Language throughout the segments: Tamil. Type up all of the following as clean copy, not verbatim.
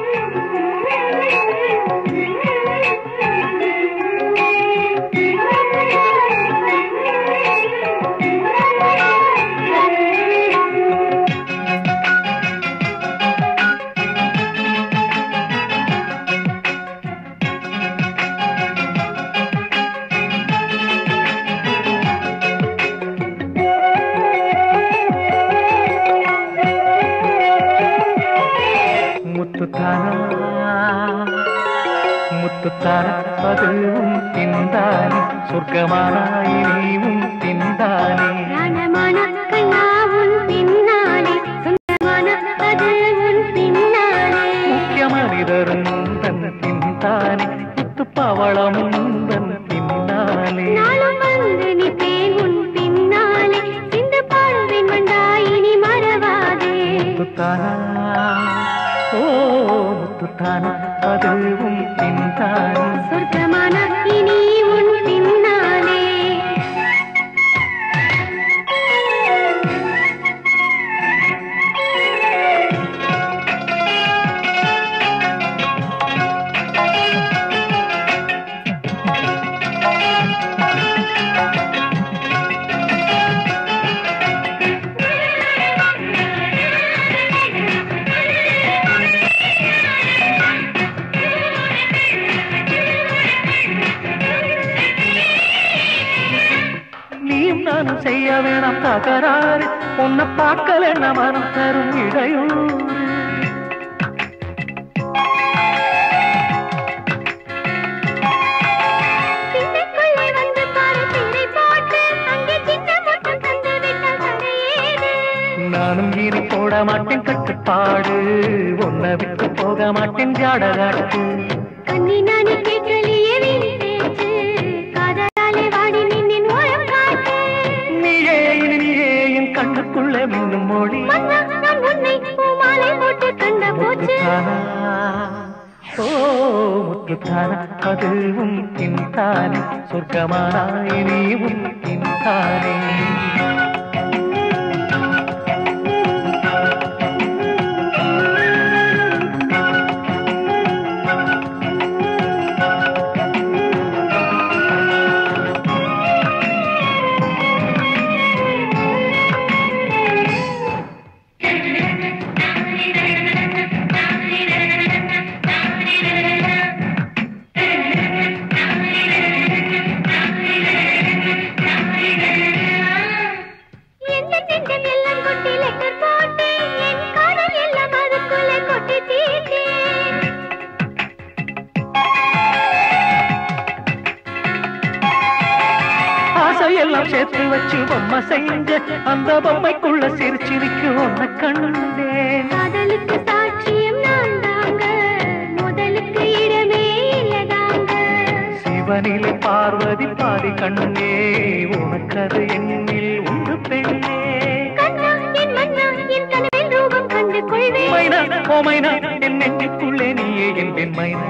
முத்துத்தான அதுவும் தின்தானே சொர்க்கமானாய் நீவும் தின்தானே ரணமான கண்ணாவும் பின்னாலே சொந்தமான அதுவும் பின்னாலே முக்கிய மனிதரும் தன் தின்தானே முத்துப்பாவளமும் தன் பின்னாலே நாளும் வந்து நிற்பேன் உன் பின்னாலே சிந்து பாடுவேன் வந்தாய் இனி மறவாதே முத்துத்தானா ஓ முத்துத்தானா அதுவும் தின்தானே சொர்க்கமான இனி உன் பின்னாலே நானும் செய்ய வேணாம் தகராறு உன்னை பார்க்கல மனம் தரும் இடையூறு நானும் இனி போட மாட்டேன் கட்டுப்பாடு உன்னை விட்டு போக மாட்டேன் ஜாடகாட்டு கண்ணி நானே கேட்கலையே கண்ணுக்குள்ள மின்னும் மொழி ஓ முத்துத்தான அதுவும் தின்தானே சொர்க்கமானாய் நீவும் தின்தானே எல்லாம் சேர்த்து வச்சு பொம்மை செஞ்ச அந்த பொம்மைக்குள்ள சிரிச்சிருக்கு ஒன்ன கண்டேன் காதலுக்கு சாட்சியம் நான் தாங்க முதலுக்கு இடமே இல்லதாங்க சிவனிலே பார்வதி பாதி கண்ணே உனக்கது என்னில் உண்டு பெண்ணே கண்ணா என் மன்னா என் கனவில் ரூபம் கண்டு கொள்வேன் மைனா ஓ மைனா என் நெஞ்சுக்குள்ளே நீயே என்பேன் மைனா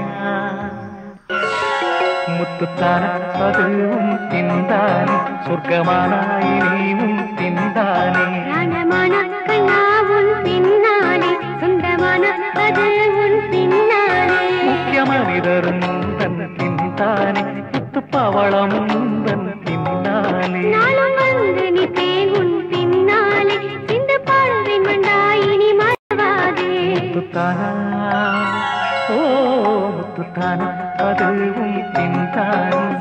முத்துத்தான அதுவும் தின்தானே சொர்க்கமானாய் நீவும் தின்தானே ரணமான கண்ணாவும் பின்னாலே சொந்தமான அதுவும் பின்னாலே முக்கிய மனிதரும் தன் தின்தானே முத்துப்பாவளமும் தன் பின்னாலே நாளும் வந்து நிற்பேன் உன் பின்னாலே சிந்து பாடுவேன் வந்தாய் இனி மறவாதே முத்துத்தானா ஓ முத்துத்தானா அதுவும் தின்தானே